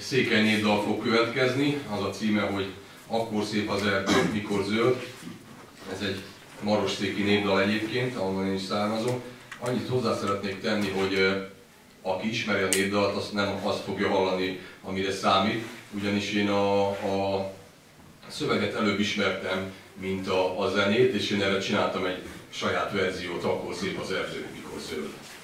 székely népdal fog következni, az a címe, hogy Akkor szép az erdő, mikor zöld. Ez egy marosszéki népdal egyébként, ahonnan én is származom. Annyit hozzá szeretnék tenni, hogy aki ismeri a népdalt, azt nem azt fogja hallani, amire számít, ugyanis én a szöveget előbb ismertem, mint a zenét, és én erre csináltam egy saját verziót, Akkor szép az erdő, mikor zöld.